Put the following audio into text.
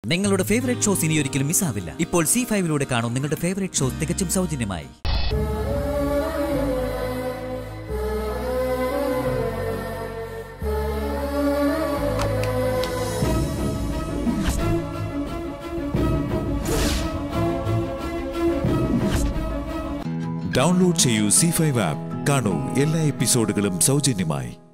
നിങ്ങളുടെ favourite shows ഇനി ഒരിക്കലും മിസ്സാവില്ല. ഇപ്പോൾ C5-ലൂടെ കാണും നിങ്ങളുടെ ഫേവറേറ്റ് ഷോ തികച്ചും സൗജന്യമായി. ഡൗൺലോഡ് ചെയ്യൂ C5 ആപ്പ്. കാണൂ എല്ലാ എപ്പിസോഡുകളും സൗജന്യമായി.